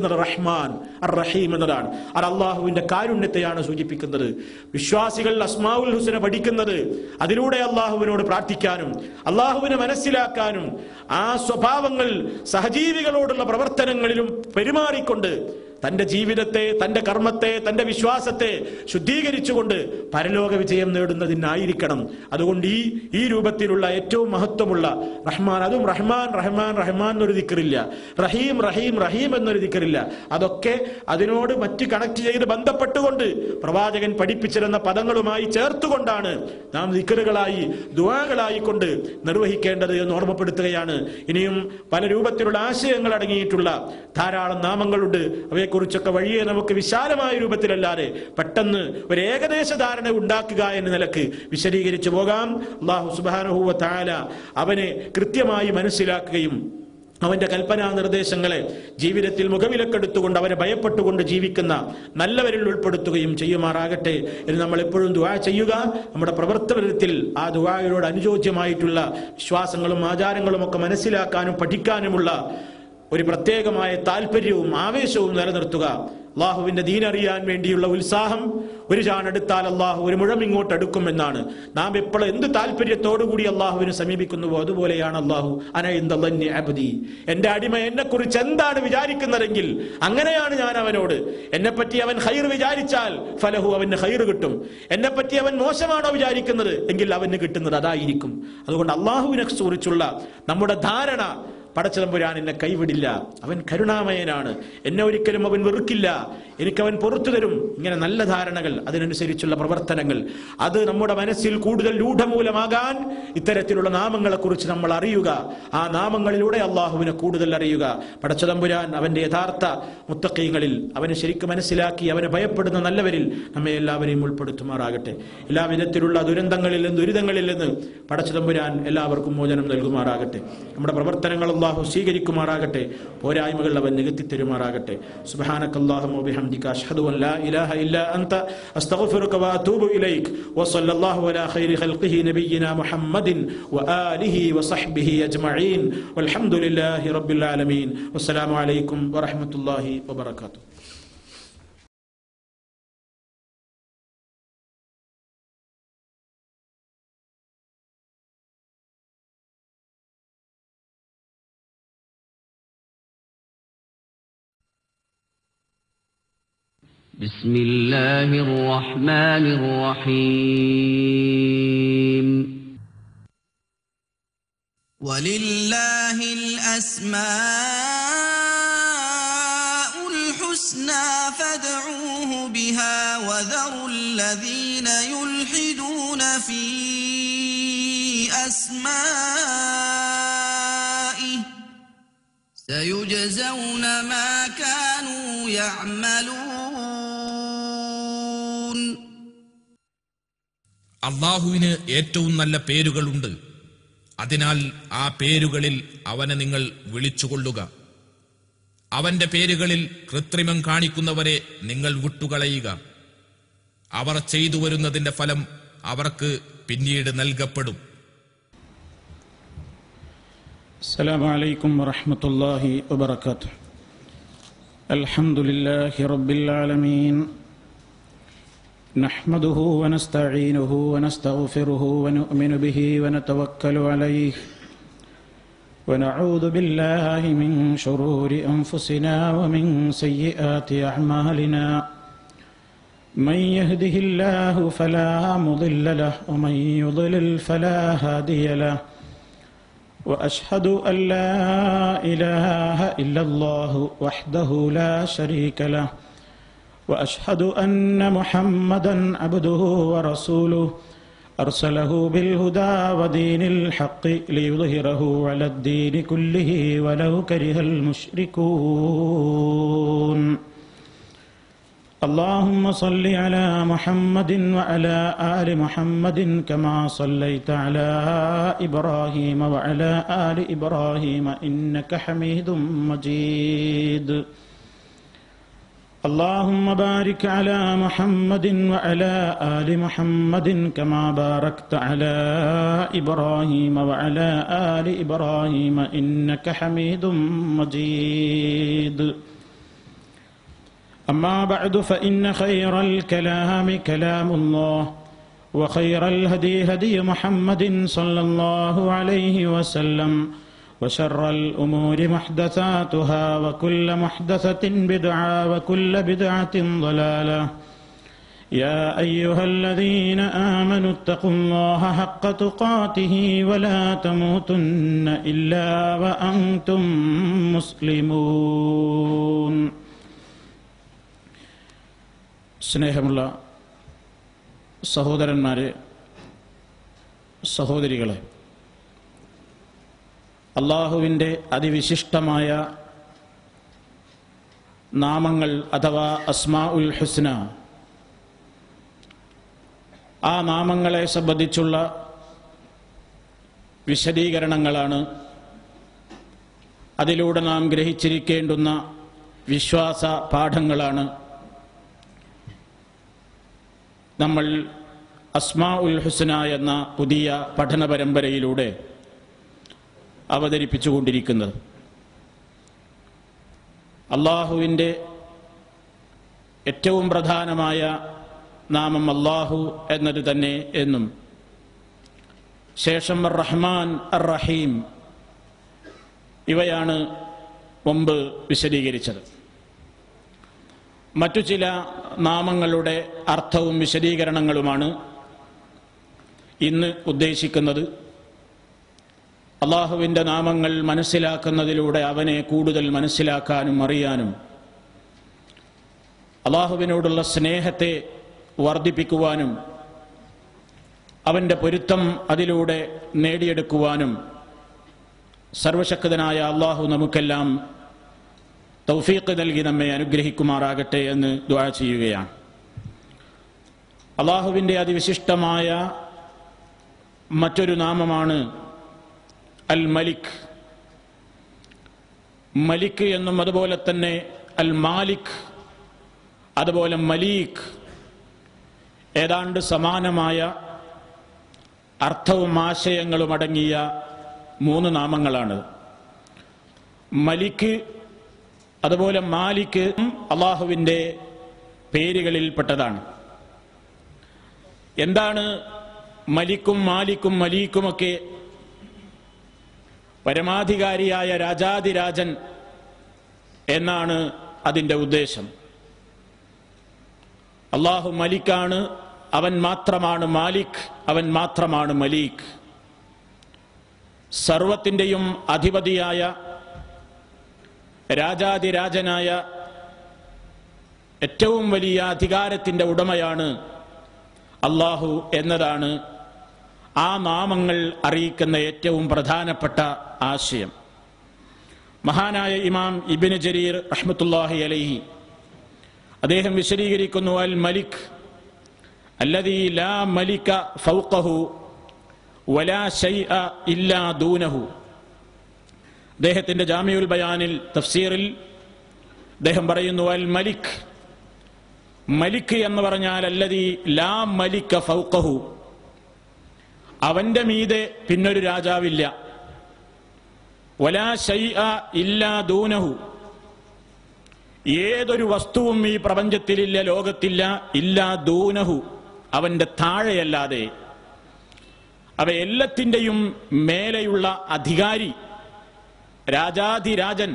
റഹ്മാൻ അർ റഹീം എന്നതാണ്. അത് അള്ളാഹുവിന്റെ കാരുണ്യത്തെയാണ് സൂചിപ്പിക്കുന്നത്. വിശ്വാസികൾ അസ്മാഉൽ ഹുസ്ന പഠിക്കുന്നത് അതിലൂടെ അള്ളാഹുവിനോട് പ്രാർത്ഥിക്കാനും അള്ളാഹുവിനെ മനസ്സിലാക്കാനും ആ സ്വഭാവങ്ങൾ സഹജീവികളോടുള്ള പ്രവർത്തനങ്ങളിലും പെരുമാറിക്കൊണ്ട് തന്റെ ജീവിതത്തെ, തന്റെ കർമ്മത്തെ, തന്റെ വിശ്വാസത്തെ ശുദ്ധീകരിച്ചുകൊണ്ട് പരലോക വിജയം നേടുന്നതിനായിരിക്കണം. അതുകൊണ്ട് ഈ രൂപത്തിലുള്ള ഏറ്റവും മഹത്വമുള്ള റഹ്മാൻ, അതും റഹ്മാൻ റഹ്മാൻ റഹ്മാൻ എന്നൊരു ദിക്റില്ല, റഹീം റഹീം റഹീം എന്നൊരു ദിക്റില്ല. അതൊക്കെ അതിനോട് മറ്റ് കണക്ട് ചെയ്ത് ബന്ധപ്പെട്ടുകൊണ്ട് പ്രവാചകൻ പഠിപ്പിച്ചിരുന്ന പദങ്ങളുമായി ചേർത്തുകൊണ്ടാണ് നാം ദിക്റുകളായി ദുആകളായി കൊണ്ട് നിർവഹിക്കേണ്ടത് എന്ന് ഓർമ്മപ്പെടുത്തുകയാണ്. ഇനിയും പല രൂപത്തിലുള്ള ആശയങ്ങൾ അടങ്ങിയിട്ടുള്ള ധാരാളം നാമങ്ങളുണ്ട്. അവയെക്കുറിച്ചൊക്കെ വഴിയെ നമുക്ക് വിശാലമായ രൂപത്തിലല്ലാതെ പെട്ടെന്ന് ഒരു ഏകദേശ ധാരണ ഉണ്ടാക്കുക എന്ന നിലക്ക് വിശദീകരിച്ചു പോകാം. അല്ലാഹു സുബ്ഹാനഹു വ തആല അവനെ കൃത്യമായി മനസ്സിലാക്കുകയും അവന്റെ കൽപ്പനാ നിർദ്ദേശങ്ങളെ ജീവിതത്തിൽ മുഖവിലക്കെടുത്തുകൊണ്ട് അവരെ ഭയപ്പെട്ടുകൊണ്ട് ജീവിക്കുന്ന നല്ലവരിൽ ഉൾപ്പെടുത്തുകയും ചെയ്യുമാറാകട്ടെ എന്ന് നമ്മൾ എപ്പോഴും ദുആ ചെയ്യുക. നമ്മുടെ പ്രവർത്തനത്തിൽ ആ ദുആയോട് അനുയോജ്യമായിട്ടുള്ള വിശ്വാസങ്ങളും ആചാരങ്ങളും ഒക്കെ മനസ്സിലാക്കാനും പഠിക്കാനുമുള്ള ഒരു പ്രത്യേകമായ താല്പര്യവും ആവേശവും നിലനിർത്തുക. അള്ളാഹുവിന്റെ ദീൻ അറിയാൻ വേണ്ടിയുള്ള ഉത്സാഹം ഒരു ചാണെടുത്താൽ അള്ളാഹു ഒരു മുഴം ഇങ്ങോട്ട് അടുക്കുമെന്നാണ്. നാം എപ്പോഴും എന്ത് താല്പര്യത്തോടുകൂടി അള്ളാഹുവിനെ സമീപിക്കുന്നുവോ അതുപോലെയാണ് അള്ളാഹു അന ഇൻദല്ലി അബ്ദി, എന്റെ അടിമ എന്നെ കുറിച്ച് എന്താണ് വിചാരിക്കുന്നതെങ്കിൽ അങ്ങനെയാണ് ഞാൻ അവനോട്. എന്നെപ്പറ്റി അവൻ ഖൈർ വിചാരിച്ചാൽ ഫലഹു, അവന് ഖൈർ കിട്ടും. എന്നെപ്പറ്റി അവൻ മോശമാണോ വിചാരിക്കുന്നത് എങ്കിൽ അവന് കിട്ടുന്നത് അതായിരിക്കും. അതുകൊണ്ട് അള്ളാഹുവിനെ കുറിച്ചുള്ള നമ്മുടെ ധാരണ, പടച്ചതമ്പുരാൻ എന്നെ കൈവിടില്ല, അവൻ കരുണാമയനാണ്, എന്നെ ഒരിക്കലും അവൻ വെറുക്കില്ല, എനിക്കവൻ പുറത്തു തരും, ഇങ്ങനെ നല്ല ധാരണകൾ, അതിനനുസരിച്ചുള്ള പ്രവർത്തനങ്ങൾ, അത് നമ്മുടെ മനസ്സിൽ കൂടുതൽ രൂഢമൂലമാകാൻ ഇത്തരത്തിലുള്ള നാമങ്ങളെ കുറിച്ച് നമ്മൾ അറിയുക. ആ നാമങ്ങളിലൂടെ അള്ളാഹുവിനെ കൂടുതൽ അറിയുക. പടച്ചതമ്പുരാൻ അവന്റെ യഥാർത്ഥ മുത്തഖീങ്ങളിൽ അവനെ ശരിക്കും മനസ്സിലാക്കി അവനെ ഭയപ്പെടുന്ന നല്ലവരിൽ നമ്മെ എല്ലാവരെയും ഉൾപ്പെടുത്തുമാറാകട്ടെ. എല്ലാ വിധത്തിലുള്ള ദുരന്തങ്ങളിൽ നിന്ന്, ദുരിതങ്ങളിൽ നിന്ന് പടച്ചതമ്പുരാൻ എല്ലാവർക്കും മോചനം നൽകുമാറാകട്ടെ. നമ്മുടെ പ്രവർത്തനങ്ങൾ അല്ലാഹു സ്വീകരിക്കുമാറാകട്ടെ. പോരായ്മകൾ അവൻ നികത്തി തരുമാറാകട്ടെ. സുബ്ഹാനകല്ലാഹുമ്മ വബിഹംദിക അഷ്ഹദു അൻ ലാ ഇലാഹ ഇല്ലാ അൻത അസ്തഗ്ഫിറുക വഅതൂബു ഇലൈക് വസല്ലല്ലാഹു അലാ ഖൈരി ഖൽഖിഹി നബിയ്യിനാ മുഹമ്മദിൻ വആലിഹി വസഹ്ബിഹി അജ്മഈൻ വൽഹംദുലില്ലാഹി റബ്ബിൽ ആലമീൻ. വസ്സലാമു അലൈക്കും വറഹ്മത്തുള്ളാഹി വബറകാതുഹു. بسم الله الرحمن الرحيم. ولله الأسماء الحسنى فادعوه بها وذروا الذين يلحدون في أسمائه سيجزون ما كانوا يعملون. അള്ളാഹുവിന് ഏറ്റവും നല്ല പേരുകളുണ്ട്. അതിനാൽ ആ പേരുകളിൽ അവനെ നിങ്ങൾ വിളിച്ചുകൊള്ളുക. അവന്റെ പേരുകളിൽ കൃത്രിമം കാണിക്കുന്നവരെ നിങ്ങൾ വിട്ടുകളയുക. അവർ ചെയ്തു വരുന്നതിന്റെ ഫലം അവർക്ക് പിന്നീട് നൽകപ്പെടും. അസ്സലാമു അലൈക്കും വറഹ്മത്തുള്ളാഹി വബറകാതുഹു. അൽഹംദുലില്ലാഹി റബ്ബിൽ ആലമീൻ. نحمده ونستعينه ونستغفره ونؤمن به ونتوكل عليه ونعوذ بالله من شرور أنفسنا ومن سيئات أعمالنا. من يهده الله فلا مضل له ومن يضلل فلا هادي له. وأشهد أن لا إله إلا الله وحده لا شريك له. وأشهد أن محمدًا عبده ورسوله أرسله بالهدى ودين الحق ليظهره على الدين كله ولو كره المشركون. اللهم صل على محمد وعلى آل محمد كما صليت على إبراهيم وعلى آل إبراهيم إنك حميد مجيد. اللهم بارك على محمد وعلى آل محمد كما باركت على إبراهيم وعلى آل إبراهيم إنك حميد مجيد. أما بعد فإن خير الكلام كلام الله وخير الهدي هدي محمد صلى الله عليه وسلم وشر الأمور محدثاتها وكل محدثة بدعة وكل بدعة ضلالة يا أيها الذين آمنوا اتقوا الله حق تقاته ولا تموتن إلا وأنتم مسلمون. സ്നേഹമുള്ള സഹോദരന്മാരെ, സഹോദരികളെ, അള്ളാഹുവിൻ്റെ അതിവിശിഷ്ടമായ നാമങ്ങൾ അഥവാ അസ്മാഉൽ ഹുസ്ന, ആ നാമങ്ങളെ സംബന്ധിച്ചുള്ള വിശദീകരണങ്ങളാണ് അതിലൂടെ നാം ഗ്രഹിച്ചിരിക്കേണ്ടുന്ന വിശ്വാസ പാഠങ്ങളാണ് നമ്മൾ അസ്മാഉൽ ഹുസ്ന എന്ന പുതിയ പഠന പരമ്പരയിലൂടെ അവതരിപ്പിച്ചുകൊണ്ടിരിക്കുന്നത്. അള്ളാഹുവിൻ്റെ ഏറ്റവും പ്രധാനമായ നാമം അള്ളാഹു എന്നത് തന്നെ എന്നും, ശേഷം അർ റഹ്മാൻ അർ റഹീം, ഇവയാണ് മുമ്പ് വിശദീകരിച്ചത്. മറ്റു ചില നാമങ്ങളുടെ അർത്ഥവും വിശദീകരണങ്ങളുമാണ് ഇന്ന് ഉദ്ദേശിക്കുന്നത്. അള്ളാഹുവിൻ്റെ നാമങ്ങൾ മനസ്സിലാക്കുന്നതിലൂടെ അവനെ കൂടുതൽ മനസ്സിലാക്കാനും അറിയാനും അള്ളാഹുവിനോടുള്ള സ്നേഹത്തെ വർദ്ധിപ്പിക്കുവാനും അവൻ്റെ പൊരുത്തം അതിലൂടെ നേടിയെടുക്കുവാനും സർവശക്തനായ അള്ളാഹു നമുക്കെല്ലാം തൗഫീഖ് നൽകി നമ്മെ അനുഗ്രഹിക്കുമാറാകട്ടെ എന്ന് ദുആ ചെയ്യുകയാണ്. അള്ളാഹുവിൻ്റെ അതിവിശിഷ്ടമായ മറ്റൊരു നാമമാണ് അൽ മലിക്. മലിക് എന്നും അതുപോലെ തന്നെ അൽ മാലിക്, അതുപോലെ മലീക്, ഏതാണ്ട് സമാനമായ അർത്ഥവും ആശയങ്ങളും അടങ്ങിയ മൂന്ന് നാമങ്ങളാണ്. മലിക് അതുപോലെ മാലിക് അള്ളാഹുവിൻ്റെ പേരുകളിൽപ്പെട്ടതാണ്. എന്താണ് മലിക്കും മാലിക്കും മലീക്കുമൊക്കെ? പരമാധികാരിയായ രാജാതിരാജൻ എന്നാണ് അതിൻ്റെ ഉദ്ദേശം. അള്ളാഹു മലിക്കാണ്, അവൻ മാത്രമാണ് മാലിക്, അവൻ മാത്രമാണ് മലീക്. സർവത്തിൻ്റെയും അധിപതിയായ രാജാതിരാജനായ ഏറ്റവും വലിയ അധികാരത്തിൻ്റെ ഉടമയാണ് അള്ളാഹു എന്നതാണ് ആ നാമങ്ങൾ അറിയിക്കുന്ന ഏറ്റവും പ്രധാനപ്പെട്ട ആശയം. മഹാനായ ഇമാം ഇബ്നു ജരീർ റഹ്മത്തുള്ളാഹി അലൈഹി അദ്ദേഹം വിശദീകരിക്കുന്നു, അൽ മലിക് അല്ലദീ ലാ മലിക ഫൗഖഹു വലാ ശൈഅ ഇല്ലാ ദൂനഹു. അദ്ദേഹത്തിൻ്റെ ജാമിഉൽ ബയാനിൽ തഫ്സീറിൽ അദ്ദേഹം പറയുന്നു, അൽ മലിക്, മലിക് എന്ന് പറഞ്ഞാൽ അല്ലദീ ലാ മലിക ഫൗഖഹു, അവന്റെ മീതെ പിന്നൊരു രാജാവില്ല. വലാ ശൈഅ ഇല്ലാ ദൂനഹു, ഏതൊരു വസ്തുവും ഈ പ്രപഞ്ചത്തിലില്ല, ലോകത്തില്ല, ഇല്ലാ ദൂനഹു, അവന്റെ താഴെയല്ലാതെ. അവ എല്ലാത്തിൻ്റെയും മേലെയുള്ള അധികാരി, രാജാധിരാജൻ,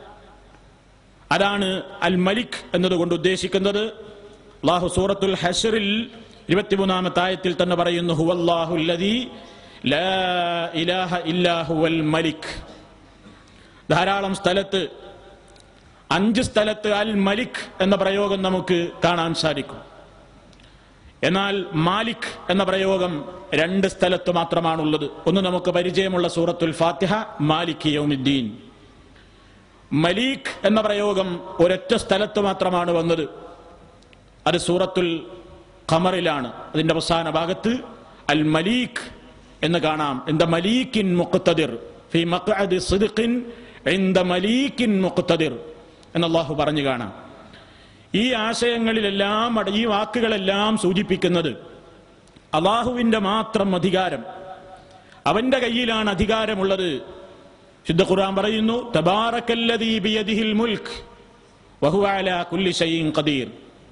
അതാണ് അൽ മലിക് എന്നതുകൊണ്ട് ഉദ്ദേശിക്കുന്നത്. അല്ലാഹു സൂറത്തുൽ ഹശ്റിൽ 23-ാമത്തെ ആയത്തിൽ തന്നെ പറയുന്നു, ഹുവല്ലാഹുല്ലദീ ലാ ഇലാഹ ഇല്ലാ ഹുവൽ മലിക്. ധാരാളം സ്ഥലത്ത്, 5 സ്ഥലത്ത് അൽ മലിക് എന്ന പ്രയോഗം നമുക്ക് കാണാൻ സാധിക്കും. എന്നാൽ മാലിക് എന്ന പ്രയോഗം 2 സ്ഥലത്ത് മാത്രമാണുള്ളത്. ഒന്ന് നമുക്ക് പരിചയമുള്ള സൂറത്തുൽ ഫാത്തിഹ, മാലിക് യൗമിദ്ദീൻ. മലീക് എന്ന പ്രയോഗം ഒരൊറ്റ സ്ഥലത്ത് മാത്രമാണ് വന്നത്. അത് സൂറത്തുൽ ഖമറിലാണ്. അതിന്റെ അവസാന ഭാഗത്ത് അൽ മലീക് എന്ന് കാണാം. ഇന്ദ മലീകിൻ മുഖ്തദിർ, ഫീ മഖ്അദി സിദ്ഖിൻ ഇന്ദ മലീകിൻ മുഖ്തദിർ എന്ന് അല്ലാഹു പറഞ്ഞു കാണാം. ഈ ആശയങ്ങളിലെല്ലാം, ഈ വാക്കുകളെല്ലാം സൂചിപ്പിക്കുന്നത് അല്ലാഹുവിന്റെ മാത്രം അധികാരം, അവന്റെ കയ്യിലാണ് അധികാരമുള്ളത്. ശുദ്ധ ഖുർആൻ പറയുന്നു, തബാറക്കല്ലദീ ബിയദിഹിൽ മുൽക്ക് വഹുവ അലാ കുല്ലി ഷൈഇൻ ഖദീർ.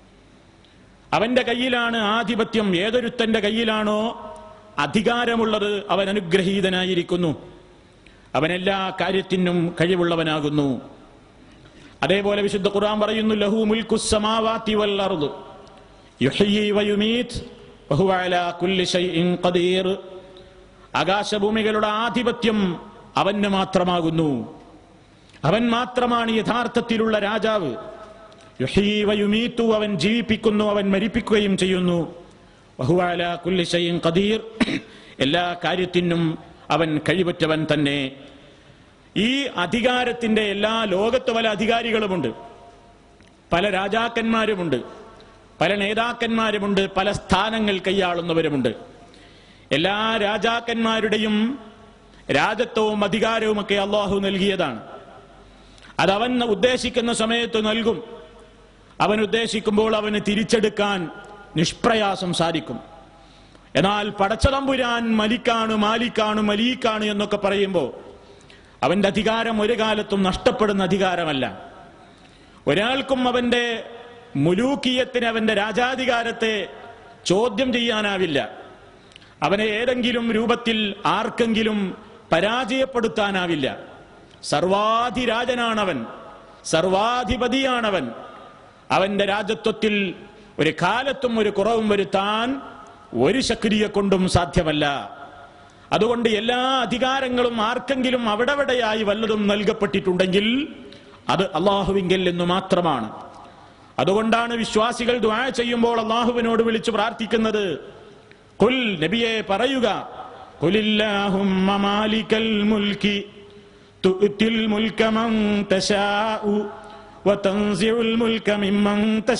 അവന്റെ കയ്യിലാണ് ആധിപത്യം. ഏതൊരുത്തന്റെ കയ്യിലാണോ അധികാരമുള്ളത് അവൻ അനുഗ്രഹീതനായിരിക്കുന്നു, അവൻ എല്ലാ കാര്യത്തിനും കഴിവുള്ളവനാകുന്നു. അതേപോലെ വിശുദ്ധ ഖുർആൻ പറയുന്നു, ലഹു മുൽക്കുസ് സമാവാതി വൽ അർദ് യുഹ്യി വയുമീത് വഹുവ അലാ കുല്ലി ഷൈഇൻ ഖദീർ. ആകാശഭൂമികളുടെ ആധിപത്യം അവന് മാത്രമാകുന്നു. അവൻ മാത്രമാണ് യഥാർത്ഥത്തിലുള്ള രാജാവ്. യുഹ്യി വയുമീതു, അവൻ ജീവിപ്പിക്കുന്നു, അവൻ മരിപ്പിക്കുകയും ചെയ്യുന്നു. വഹുവ അലാ കുല്ലി ഷൈഇൻ ഖദീർ, എല്ലാ കാര്യത്തിനും അവൻ കഴിവുറ്റവൻ തന്നെ. ഈ അധികാരത്തിന്റെ എല്ലാ ലോകത്ത് പല അധികാരികളുമുണ്ട്, പല രാജാക്കന്മാരുമുണ്ട്, പല നേതാക്കന്മാരുമുണ്ട്, പല സ്ഥാനങ്ങൾ കൈയാളുന്നവരുമുണ്ട്. എല്ലാ രാജാക്കന്മാരുടെയും രാജത്വവും അധികാരവുമൊക്കെ അള്ളാഹു നൽകിയതാണ്. അതവൻ ഉദ്ദേശിക്കുന്ന സമയത്ത് നൽകും. അവൻ ഉദ്ദേശിക്കുമ്പോൾ അവന് തിരിച്ചെടുക്കാൻ നിഷ്പ്രയാസം സാധിക്കും. എന്നാൽ പടച്ചതമ്പുരാൻ മലിക്കാണ്, മാലിക്കാണ്, മലീക്കാണ് എന്നൊക്കെ പറയുമ്പോൾ അവന്റെ അധികാരം ഒരു കാലത്തും നഷ്ടപ്പെടുന്ന അധികാരമല്ല. ഒരാൾക്കും അവന്റെ മുലൂക്കിയത്തിന്, അവന്റെ രാജാധികാരത്തെ ചോദ്യം ചെയ്യാനാവില്ല. അവനെ ഏതെങ്കിലും രൂപത്തിൽ ആർക്കെങ്കിലും പരാജയപ്പെടുത്താനാവില്ല. സർവാധിരാജനാണവൻ, സർവാധിപതിയാണവൻ. അവന്റെ രാജത്വത്തിൽ ഒരു കാലത്തും ഒരു കുറവും വരുത്താൻ ഒരു ശക്തിയെ കൊണ്ടും സാധ്യമല്ല. അതുകൊണ്ട് എല്ലാ അധികാരങ്ങളും ആർക്കെങ്കിലും അവിടെവിടെയായി വല്ലതും നൽകപ്പെട്ടിട്ടുണ്ടെങ്കിൽ അത് അള്ളാഹുവിങ്കൽ എന്ന് മാത്രമാണ്. അതുകൊണ്ടാണ് വിശ്വാസികൾ ദുആ ചെയ്യുമ്പോൾ അള്ളാഹുവിനോട് വിളിച്ചു പ്രാർത്ഥിക്കുന്നത്. ഖുൽ, നബിയെ പറയുക, ഖുലില്ലാഹുമ്മ മാലികൽ മുൽക്കി തുഅ്തിൽ മുൽക മൻ തശാഉ വതൻസിഉൽ മുൽക മിമ്മൻ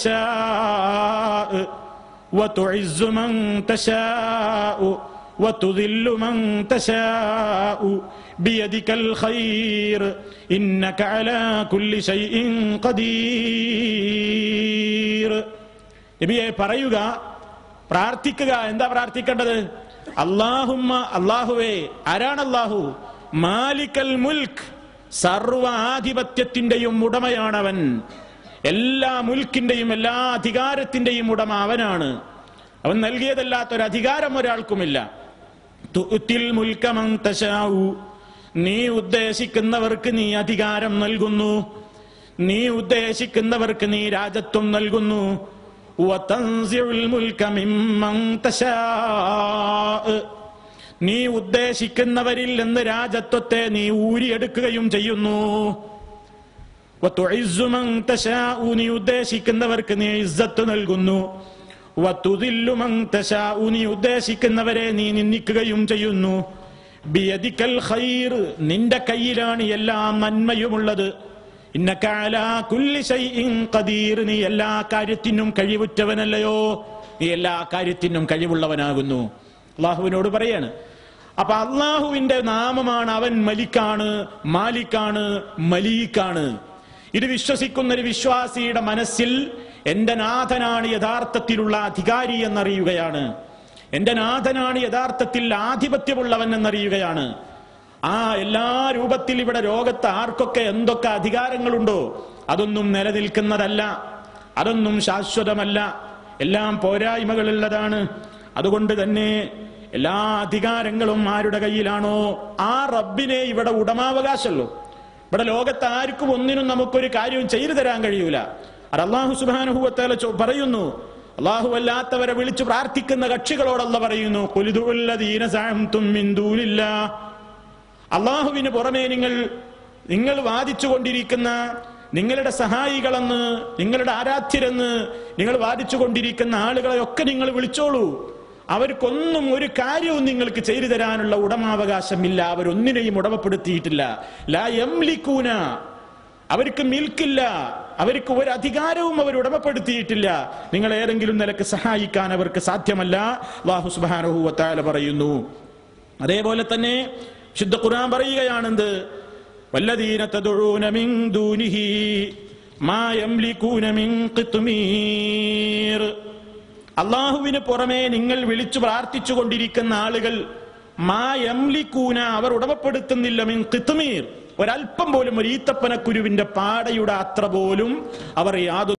തശാഉ വതുഇസ്സു മൻ തശാഉ വതുദില്ലു മൻ തശാഉ ബിയദികൽ ഖൈർ ഇന്നക അലാ കുല്ലി ഷൈഇൻ ഖദീർ. നബിയെ പറയുക, പ്രാർത്ഥിക്കുക. എന്താ പ്രാർത്ഥിക്കേണ്ടത്? അല്ലാഹുമ്മ, അല്ലാഹുവേ. ആരാണ് അല്ലാഹു? മാലിക്കൽ മുൽക്ക്, സർവാധിപത്യത്തിന്റെയും ഉടമയാണവൻ. എല്ലാ മുൽക്കിന്റെയും എല്ലാ അധികാരത്തിന്റെയും ഉടമ അവനാണ്. അവൻ നൽകിയതല്ലാത്തൊരധികാരം ഒരാൾക്കുമില്ല. തുഅ്തിൽ മുൽക മൻ തശാഉ, നീ ഉദ്ദേശിക്കുന്നവർക്ക് നീ അധികാരം നൽകുന്നു, നീ ഉദ്ദേശിക്കുന്നവർക്ക് നീ രാജത്വം നൽകുന്നു. വതൻസിഉൽ മുൽക മിമ്മൻ തശാഉ, നീ ഉദ്ദേശിക്കുന്നവരിൽ നിന്ന് രാജത്വത്തെ നീ ഊരിയെടുക്കുകയും ചെയ്യുന്നു. വതുഇസ്സു മൻ തശാഉ, നീ ഉദ്ദേശിക്കുന്നവർക്ക് നീ ഇസ്സത്ത് നൽകുന്നു. വതുദില്ലു മൻ തശാഉ, നീ ഉദ്ദേശിക്കുന്നവരെ നീ നിന്ദിക്കുകയും ചെയ്യുന്നു. ബിയദികൽ ഖൈർ, നിന്റെ കയ്യിലാണ് എല്ലാ നന്മയുമുള്ളത്. ഇന്നക അലാ കുല്ലി ഷൈഇൻ ഖദീർ, നീ എല്ലാ കാര്യത്തിനും കഴിവുറ്റവനല്ലയോ, നീ എല്ലാ കാര്യത്തിനും കഴിവുള്ളവനാകുന്നു. അള്ളാഹുവിനോട് പറയാണ്. അപ്പൊ അള്ളാഹുവിന്റെ നാമമാണ് അവൻ മലിക്കാണ്, മാലിക്കാണ്, മലീക്കാണ്. ഇത് വിശ്വസിക്കുന്ന ഒരു വിശ്വാസിയുടെ മനസ്സിൽ എന്റെ നാഥനാണ് യഥാർത്ഥത്തിലുള്ള അധികാരി എന്നറിയുകയാണ്, എന്റെ നാഥനാണ് യഥാർത്ഥത്തിൽ ആധിപത്യമുള്ളവൻ എന്നറിയുകയാണ്. ആ എല്ലാ രൂപത്തിൽ ഇവിടെ ലോകത്ത് ആർക്കൊക്കെ എന്തൊക്കെ അധികാരങ്ങളുണ്ടോ അതൊന്നും നിലനിൽക്കുന്നതല്ല, അതൊന്നും ശാശ്വതമല്ല, എല്ലാം പോരായ്മകളുള്ളതാണ്. അതുകൊണ്ട് തന്നെ എല്ലാ അധികാരങ്ങളും ആരുടെ കയ്യിലാണോ ആ റബ്ബിനെ ഇവിടെ ഉടമാവകാശമല്ലോ. ഇവിടെ ലോകത്ത് ആർക്കും ഒന്നിനും നമുക്കൊരു കാര്യവും ചെയ്തു തരാൻ കഴിയൂല. അത് അല്ലാഹു സുബ്ഹാനഹു വ തആല പറയുന്നു. അല്ലാഹു അല്ലാത്തവരെ വിളിച്ചു പ്രാർത്ഥിക്കുന്ന കക്ഷികളോടല്ല പറയുന്നു, ഖുലിദുല്ലദീന സഅംതും മിൻ ദൂനില്ലാഹ്, അള്ളാഹുവിന് പുറമേ നിങ്ങൾ വാദിച്ചു കൊണ്ടിരിക്കുന്ന, നിങ്ങളുടെ സഹായികളെന്ന്, നിങ്ങളുടെ ആരാധ്യരെന്ന് നിങ്ങൾ വാദിച്ചു കൊണ്ടിരിക്കുന്ന ആളുകളെ ഒക്കെ നിങ്ങൾ വിളിച്ചോളൂ. അവർക്കൊന്നും ഒരു കാര്യവും നിങ്ങൾക്ക് ചെയ്തു തരാനുള്ള ഉടമാവകാശമില്ല, അവരൊന്നിനെയും ഉടമപ്പെടുത്തിയിട്ടില്ല. ലാ യംലികൂന, അവർക്ക് മിൽക്കില്ല, അവർക്ക് ഒരു അധികാരവും അവർ ഉടമപ്പെടുത്തിയിട്ടില്ല. നിങ്ങൾ ഏതെങ്കിലും നിലക്ക് സഹായിക്കാൻ അവർക്ക് സാധ്യമല്ല. അല്ലാഹു സുബ്ഹാനഹു വ തആല പറയുന്നു. അതേപോലെ തന്നെ ശുദ്ധ ഖുർആൻ പറയുകയാണെന്ത്, വല്ലദീന തദ്ഊന മിൻ ദൂനിഹി മാ യംലികൂന മിൻ ഖിത്മീർ, അള്ളാഹുവിന് പുറമെ നിങ്ങൾ വിളിച്ചു പ്രാർത്ഥിച്ചു കൊണ്ടിരിക്കുന്ന ആളുകൾ മാ യംലികൂന, അവർ ഉടമപ്പെടുത്തുന്നില്ല, മിൻ ഖിത്മീർ, ഒരല്പം പോലും, ഒരു ഈത്തപ്പനക്കുരുവിന്റെ പാടയുടെ അത്ര പോലും അവർ യാതൊരു